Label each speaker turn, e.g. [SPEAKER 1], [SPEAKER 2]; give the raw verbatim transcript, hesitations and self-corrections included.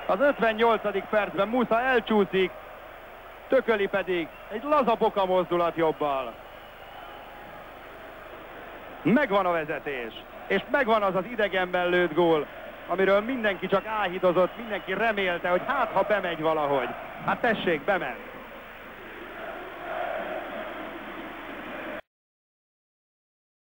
[SPEAKER 1] Az ötvennyolcadik percben Musza elcsúszik, Tököli pedig egy laza boka mozdulat jobbal. Megvan a vezetés, és megvan az az idegenben lőtt gól, amiről mindenki csak áhítozott, mindenki remélte, hogy hát ha bemegy valahogy. Hát tessék, bement.